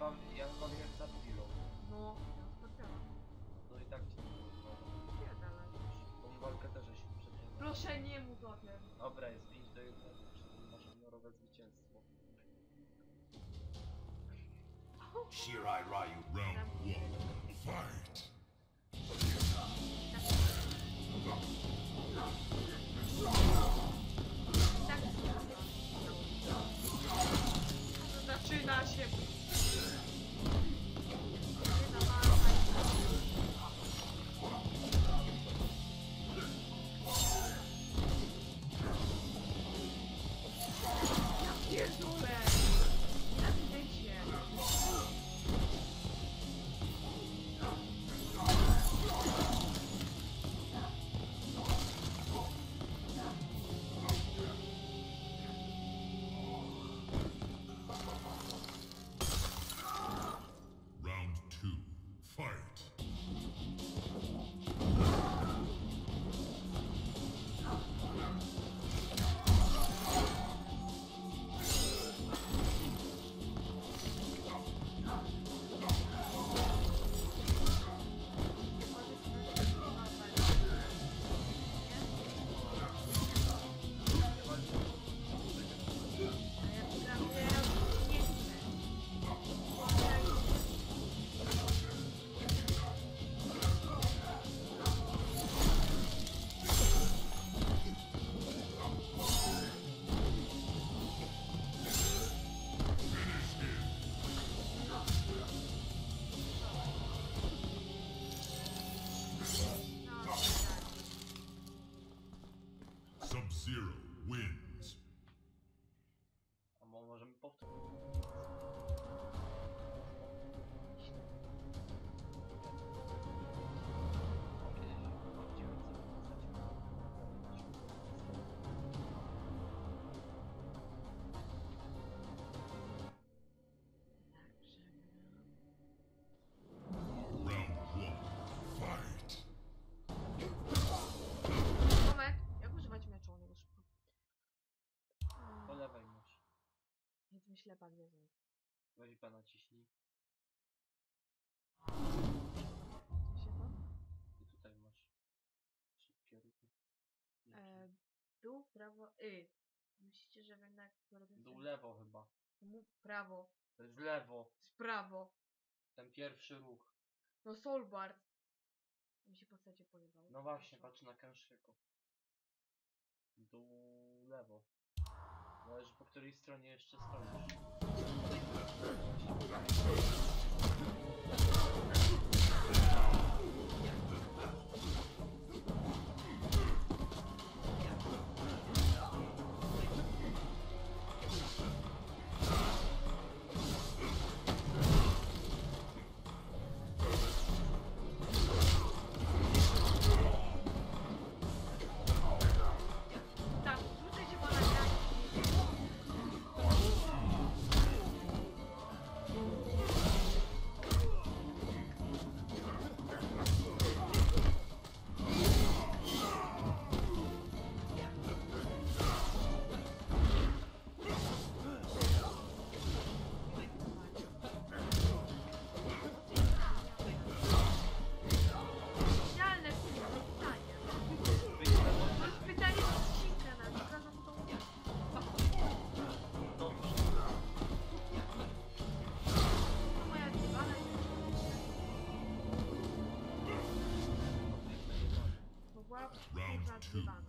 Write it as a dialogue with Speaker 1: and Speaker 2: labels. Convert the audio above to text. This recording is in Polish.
Speaker 1: ja chyba wiem za chwilą.
Speaker 2: No, ja spotkałam.
Speaker 1: No i tak ci
Speaker 2: Nie, dalej.
Speaker 1: tą walkę też się przegrał.
Speaker 2: Proszę nie mów o tym.
Speaker 1: Dobra, jest 5-1, czyli masz honorowe zwycięstwo.
Speaker 3: Shirai Ryu, round one, fight!
Speaker 2: Tak. Zaczyna się. Pierdolę! Nienawidzę.
Speaker 3: Round two, fight! Sub-Zero wins.
Speaker 1: A możemy powtórzyć.
Speaker 3: Round one, fight!
Speaker 2: Moment, jak używać mieczu? On jego szybko.
Speaker 1: Po lewej masz.
Speaker 2: Więc mi ślepa nie znam.
Speaker 1: Weź pana ciśnij.
Speaker 2: Co się to?
Speaker 1: I tutaj masz szybkie ruchy.
Speaker 2: Dół, prawo, Myślicie, że jednak robię
Speaker 1: Dół lewo chyba.
Speaker 2: prawo,
Speaker 1: To jest lewo.
Speaker 2: z prawo.
Speaker 1: Ten pierwszy ruch.
Speaker 2: No Solbart. Mi się postacie pojebało.
Speaker 1: No właśnie, patrz na Kenshiego. Dół lewo. Zależy po której stronie jeszcze stoisz.
Speaker 2: Tak, rzucajcie pana grać. Idealne kurwa pytanie. Mam pytanie do skrzynkę na pokażę mu tą... To moja dywana to była piękna
Speaker 3: Round two,
Speaker 2: dywana.